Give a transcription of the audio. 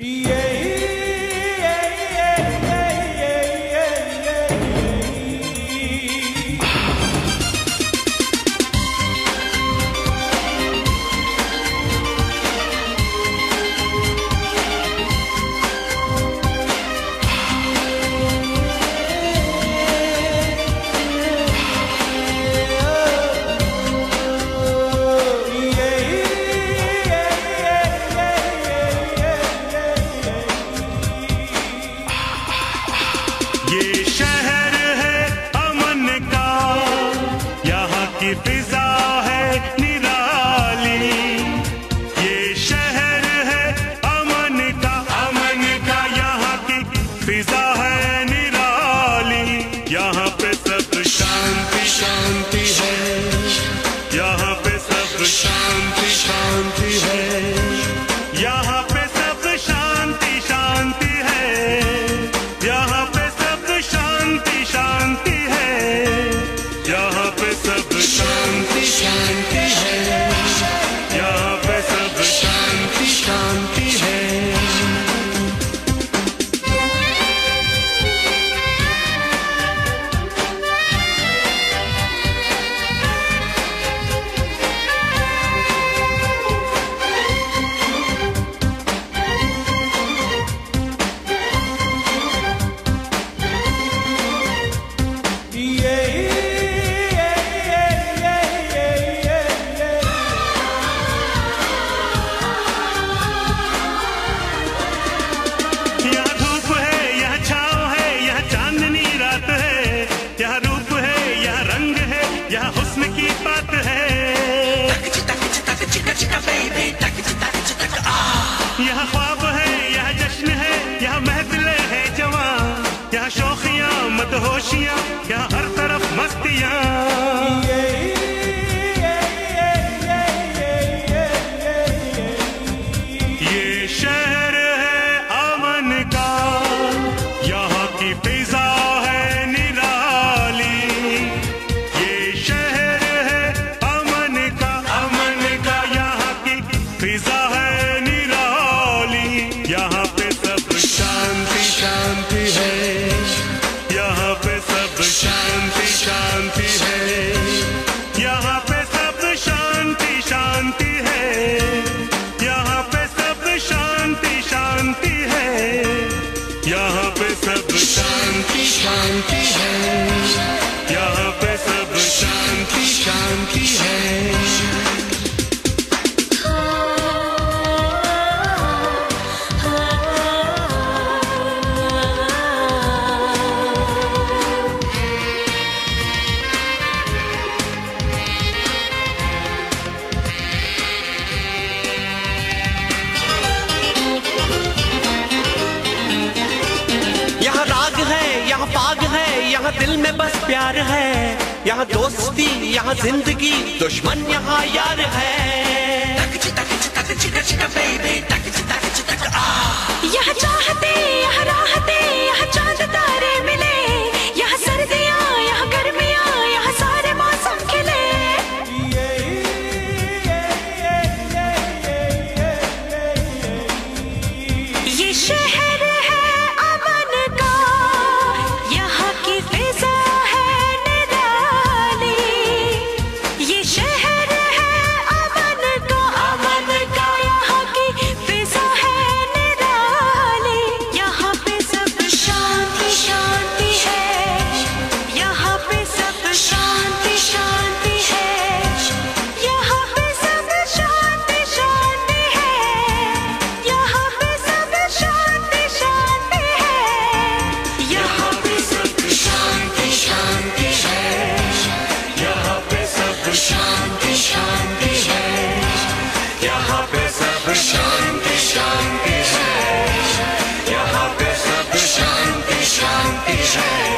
ये शहर है अमन का, यहाँ की फिजा है निराली। ये शहर है अमन का, यहाँ की फिजा है निराली। यहाँ पे सब शांति शांति है, यहाँ पे सब शांति शांति है, यहाँ पे सब शांति शांति है, यहाँ पे शांति शांति है, यहाँ पे सब शांति शांति है, यहाँ पे सब शांति शांति है। यहाँ ख्वाब है, यहाँ जश्न है, यहाँ महफिलें है जवां, यहाँ शौखियाँ मदहोशियाँ, यहाँ हर तरफ मस्तियाँ। ये शहर है अमन का, यहाँ की फिजा है निराली। ये शहर है अमन का, यहाँ की फिजा है। यहाँ पे सब शांति शांति है, यहाँ पे सब शांति शांति है, यहाँ पे सब शांति शांति है, यहाँ पे सब शांति शांति है, यहाँ पे सब शांति शांति है, यहाँ पे सब शांति शांति है। यहाँ पाग है, यहाँ दिल में बस प्यार है, यहाँ दोस्ती, यहाँ जिंदगी, दुश्मन यहाँ यार है। यहाँ चाहते, यहाँ राहते, यहाँ चांद तारे मिले, यहाँ सर्दियाँ, यहाँ गर्मियाँ, यहाँ सारे मौसम खिले। ये शहर शांति शांति है, यहाँ पे सब शांति शांति है।